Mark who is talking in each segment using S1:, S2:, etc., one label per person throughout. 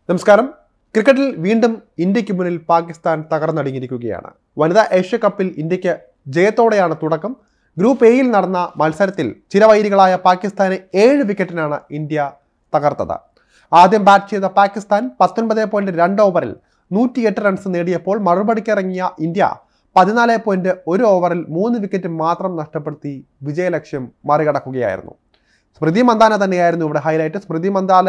S1: നമസ്കാരം. ക്രിക്കറ്റിൽ വീണ്ടും ഇന്ത്യക്ക് മുന്നിൽ പാകിസ്ഥാൻ തകർന്നടിഞ്ഞിരിക്കുകയാണ്. വനിതാ ഏഷ്യ കപ്പിൽ ഇന്ത്യക്ക് ജയത്തോടെയാണ് തുടക്കം. ഗ്രൂപ്പ് എയിൽ നടന്ന മത്സരത്തിൽ ചിരവൈരികളായ പാകിസ്ഥാനെ 7 വിക്കറ്റിനാണ് ഇന്ത്യ തകർത്തത്. ആദ്യം ബാറ്റ് ചെയ്ത പാകിസ്ഥാൻ 19.2 ഓവറിൽ 108 റൺസ് നേടിയപ്പോൾ മറുപടിക്കിറങ്ങിയ ഇന്ത്യ 14.1 ഓവറിൽ 3 വിക്കറ്റ് മാത്രം നഷ്ടപ്പെടുത്തി വിജയലക്ഷ്യം മറികടക്കുകയായിരുന്നു. സ്മൃതി മന്ദാന തന്നെയായിരുന്നു ഇവിടെ ഹൈലൈറ്റ്. സ്മൃതി മന്ദാന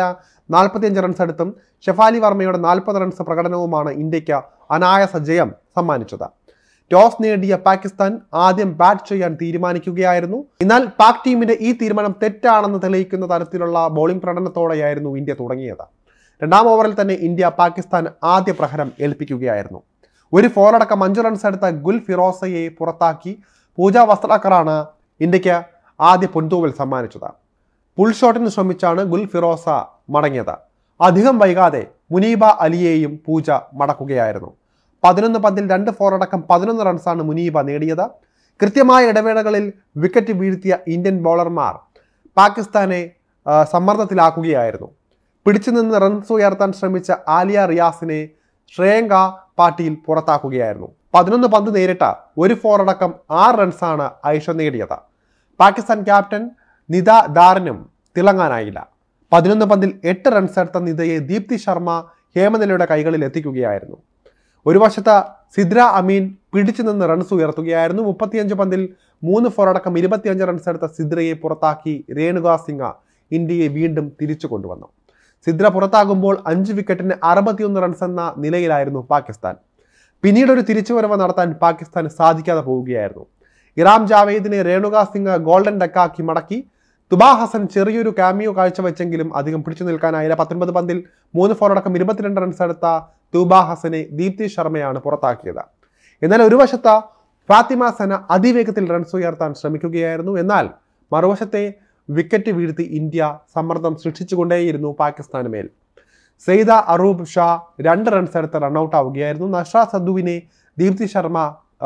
S1: 45 റൺസ് എടുത്തും ഷെഫാലി വർമ്മയുടെ 40 റൺസ് പ്രകടനവുമാണ് ഇന്ത്യക്ക് അനായാസ ജയം സമ്മാനിച്ചത്. ടോസ് നേടിയ പാകിസ്ഥാൻ ആദ്യം ബാറ്റ് ചെയ്യാൻ തീരുമാനിക്കുകയായിരുന്നു. എന്നാൽ പാക് ടീമിന്റെ ഈ തീരുമാനം തെറ്റാണെന്ന് തെളിയിക്കുന്ന തരത്തിലുള്ള ബൗളിംഗ് പ്രകടനത്തോടെയായിരുന്നു ഇന്ത്യ തുടങ്ങിയത്. രണ്ടാം ഓവറിൽ തന്നെ ഇന്ത്യ പാകിസ്ഥാൻ ആദ്യ പ്രഹരം ഏൽപ്പിക്കുകയായിരുന്നു. ഒരു ഫോറടക്കം 5 റൺസ് എടുത്ത ഗുൽ ഫിറോസയെ പുറത്താക്കി പൂജ വസ്ത്രാക്കറാണ് ഇന്ത്യക്ക് ആദ്യ പൊൻതൂവൽ സമ്മാനിച്ചത്. പുൾ ഷോട്ടിന് ശ്രമിച്ചാണ് ഗുൽ ഫിറോസ മടങ്ങിയത്. അധികം വൈകാതെ മുനീബ അലിയെയും പൂജ മടക്കുകയായിരുന്നു. 11 പന്തിൽ 2 ഫോറടക്കം 11 റൺസാണ് മുനീബ നേടിയത്. കൃത്യമായ ഇടവേളകളിൽ വിക്കറ്റ് വീഴ്ത്തിയ ഇന്ത്യൻ ബൗളർമാർ പാകിസ്ഥാനെ സമ്മർദ്ദത്തിലാക്കുകയായിരുന്നു. പിടിച്ചുനിന്ന് റൺസ് ഉയർത്താൻ ശ്രമിച്ച ആലിയ റിയാസിനെ ശ്രേയങ്ക പാട്ടീൽ പുറത്താക്കുകയായിരുന്നു. 11 പന്ത് നേരിട്ട ഒരു ഫോറടക്കം 6 റൺസാണ് ഐഷ നേടിയത്. പാകിസ്ഥാൻ ക്യാപ്റ്റൻ നിത ദാറിനും തിളങ്ങാനായില്ല. 11 പന്തിൽ 8 റൺസ് എടുത്ത നിതയെ ദീപ്തി ശർമ്മ ഹേമനിലയുടെ കൈകളിൽ എത്തിക്കുകയായിരുന്നു. ഒരു വശത്ത് സിദ്ര അമീൻ പിടിച്ചു നിന്ന് റൺസ് ഉയർത്തുകയായിരുന്നു. 35 പന്തിൽ 3 ഫോറടക്കം 25 റൺസ് എടുത്ത സിദ്രയെ പുറത്താക്കി രേണുക സിംഗ് ഇന്ത്യയെ വീണ്ടും തിരിച്ചു കൊണ്ടുവന്നു. സിദ്ര പുറത്താകുമ്പോൾ 5 വിക്കറ്റിന് 61 റൺസ് എന്ന നിലയിലായിരുന്നു പാകിസ്ഥാൻ. പിന്നീട് ഒരു തിരിച്ചുവരവ് നടത്താൻ പാകിസ്ഥാന് സാധിക്കാതെ പോവുകയായിരുന്നു. ഇറാം ജാവേദിനെ രേണുക സിംഗ് ഗോൾഡൻ ഡക്കാക്കി മടക്കി. തുബാ ഹസൻ ചെറിയൊരു കാമിയോ കാഴ്ചവെച്ചെങ്കിലും അധികം പിടിച്ചു നിൽക്കാനായില്ല. 19 പന്തിൽ 3 ഫോറടക്കം 22 റൺസ് എടുത്ത തുബാ ഹസനെ ദീപ്തി ശർമ്മയാണ് പുറത്താക്കിയത്. എന്നാൽ ഒരു വശത്ത് ഫാത്തിമ സന അതിവേഗത്തിൽ റൺസ് ഉയർത്താൻ ശ്രമിക്കുകയായിരുന്നു. എന്നാൽ മറുവശത്തെ വിക്കറ്റ് വീഴ്ത്തി ഇന്ത്യ സമ്മർദ്ദം സൃഷ്ടിച്ചുകൊണ്ടേയിരുന്നു പാകിസ്ഥാന് മേൽ. സെയ്ദ അറൂബ് ഷാ 2 റൺസ് എടുത്ത് റൺഔട്ട് ആവുകയായിരുന്നു. നഷ്ര സദ്ദുവിനെ ദീപ്തി ശർമ്മ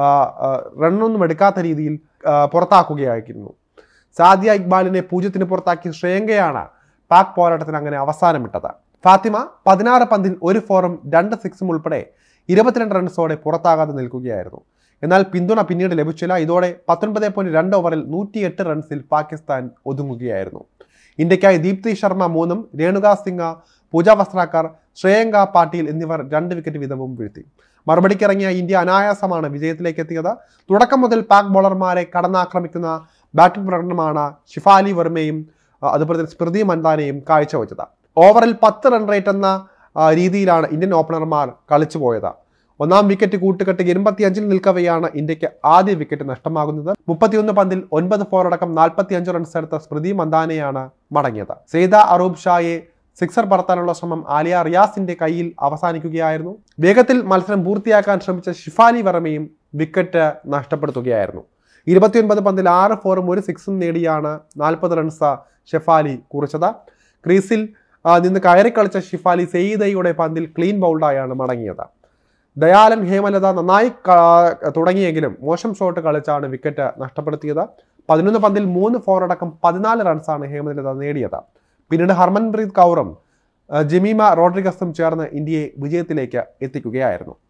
S1: റണ്ണൊന്നും എടുക്കാത്ത രീതിയിൽ പുറത്താക്കുകയായിരുന്നു. സാദിയ ഇക്ബാലിനെ 0-ന് പുറത്താക്കി ശ്രേയങ്കയാണ് പാക് പോരാട്ടത്തിന് അങ്ങനെ അവസാനമിട്ടത്. ഫാത്തിമ 16 പന്തിൽ 1 ഫോറും 2 സിക്സും ഉൾപ്പെടെ 22 റൺസോടെ പുറത്താകാതെ നിൽക്കുകയായിരുന്നു. എന്നാൽ പിന്തുണ പിന്നീട് ലഭിച്ചില്ല. ഇതോടെ 19.2 ഓവറിൽ 108 റൺസിൽ പാകിസ്ഥാൻ ഒതുങ്ങുകയായിരുന്നു. ഇന്ത്യക്കായി ദീപ്തി ശർമ്മ 3ഉം രേണുക സിംഗ്, പൂജ വസ്ത്രാക്കർ, ശ്രേയങ്ക പാട്ടീൽ എന്നിവർ 2 വിക്കറ്റ് വീതവും വീഴ്ത്തി. മറുപടിക്കിറങ്ങിയ ഇന്ത്യ അനായാസമാണ് വിജയത്തിലേക്ക് എത്തിയത്. തുടക്കം മുതൽ പാക് ബോളർമാരെ കടന്നാക്രമിക്കുന്ന ബാറ്റിംഗ് പ്രകടനമാണ് ഷെഫാലി വർമ്മയും അതുപോലെ തന്നെ സ്മൃതി മന്ദാനയും കാഴ്ചവെച്ചത്. ഓവറിൽ 10 റൺ റേറ്റ് എന്ന രീതിയിലാണ് ഇന്ത്യൻ ഓപ്പണർമാർ കളിച്ചു പോയത്. ഒന്നാം വിക്കറ്റ് കൂട്ടുകെട്ട് 85-ൽ നിൽക്കവെയാണ് ഇന്ത്യക്ക് ആദ്യ വിക്കറ്റ് നഷ്ടമാകുന്നത്. 31 പന്തിൽ 9 ഫോറടക്കം 45 റൺസ് എടുത്ത സ്മൃതി മന്ദാനയാണ് മടങ്ങിയത്. സെയ്ദ അറൂബ് ഷായെ സിക്സർ പറത്താനുള്ള ശ്രമം ആലിയ റിയാസിന്റെ കയ്യിൽ അവസാനിക്കുകയായിരുന്നു. വേഗത്തിൽ മത്സരം പൂർത്തിയാക്കാൻ ശ്രമിച്ച ഷെഫാലി വർമ്മയും വിക്കറ്റ് നഷ്ടപ്പെടുത്തുകയായിരുന്നു. 29 പന്തിൽ 6 ഫോറും 1 സിക്സും നേടിയാണ് 40 റൺസ് ഷെഫാലി കുറിച്ചത്. ക്രീസിൽ നിന്ന് കയറിക്കളിച്ച ഷെഫാലി സെയ്ദയുടെ പന്തിൽ ക്ലീൻ ബൗൾഡായാണ് മടങ്ങിയത്. ദയാലൻ ഹേമലത നന്നായി തുടങ്ങിയെങ്കിലും മോശം ഷോട്ട് കളിച്ചാണ് വിക്കറ്റ് നഷ്ടപ്പെടുത്തിയത്. 11 പന്തിൽ 3 ഫോറടക്കം 14 റൺസാണ് ഹേമലത നേടിയത്. പിന്നീട് ഹർമൻപ്രീത് കൗറും ജമീമ റോഡ്രിഗസും ചേർന്ന് ഇന്ത്യയെ വിജയത്തിലേക്ക് എത്തിക്കുകയായിരുന്നു.